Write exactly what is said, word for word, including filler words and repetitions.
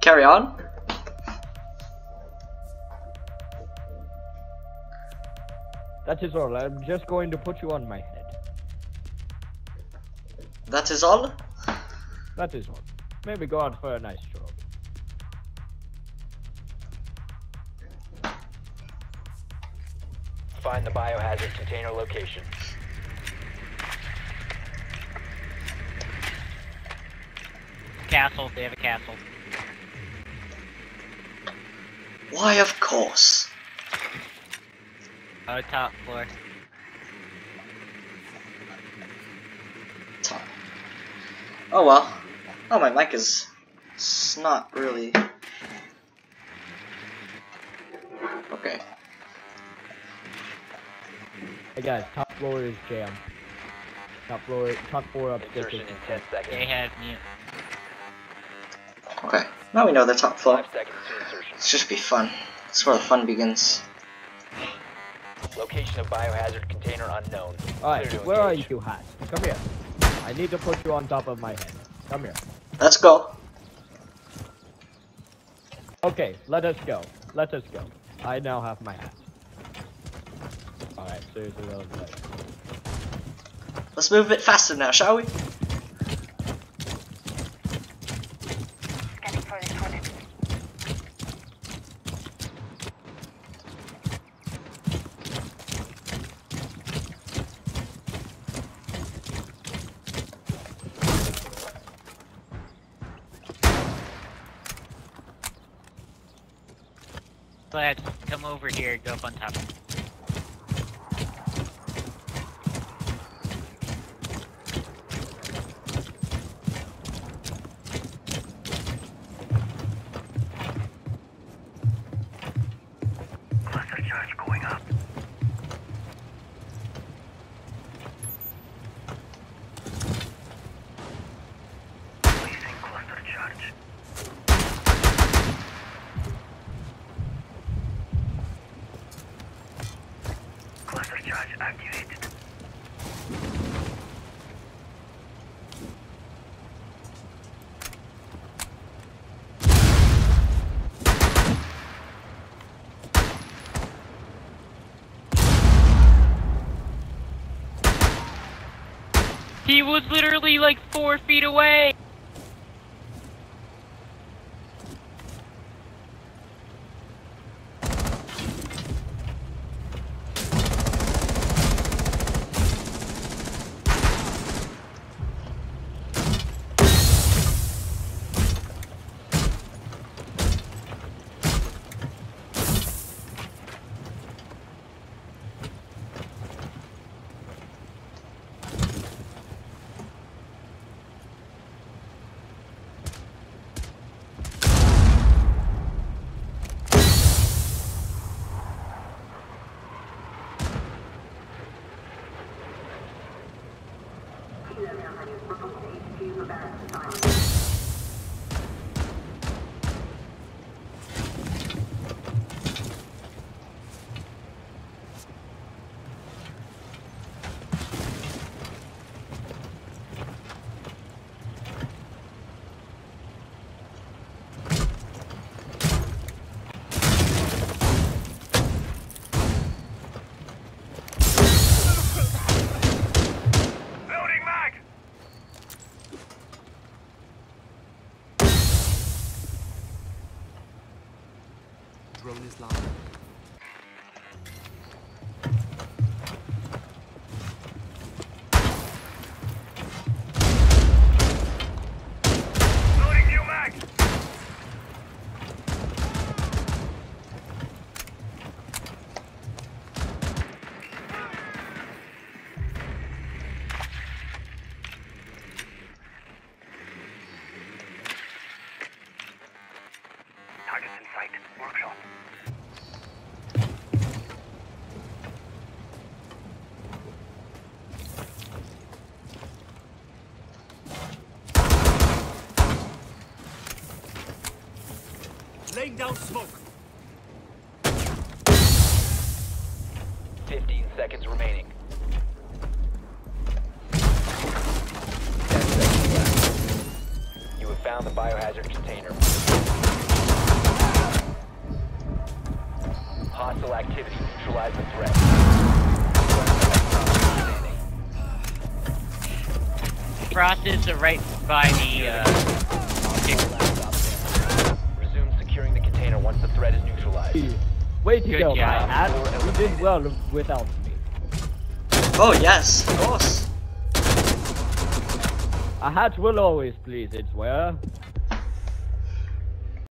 carry on? That is all. I'm just going to put you on my head. That is all? That is all. Maybe go out for a nice stroll. Find the biohazard container location. Castle, they have a castle. Why, of course. Oh, top floor. Top. Oh well. Oh, my mic is. It's not really. Okay. Hey guys, top floor is jammed. Top floor, top floor upstairs. Insertion in ten seconds. They have mute. Okay. Now we know the top floor. Five seconds to insertion. This should be fun. That's where the fun begins. Location of biohazard container unknown. Alright, Clear to where are engage. you, Hat? Come here. I need to put you on top of my head. Come here. Let's go. Okay, let us go. Let us go. I now have my hat. Alright, seriously, that was better. Let's move a bit faster now, shall we? Scanning for the toilet. Let's come over here, go up on top. Cluster charge going up. Placing cluster charge. Cluster charge activated. He was literally like four feet away! Loading mag! Drone is live. Loading new mag! Targets in sight. Workshop. Laying down smoke. Fifteen seconds remaining. Ten seconds left. You have found the biohazard container. neutralize the threat. Frost is uh, right by the, uh... Resume securing the container once the threat is neutralized. Way to Good go, my job. hat. You did well without me. Oh yes, of course. A hat will always please its wearer.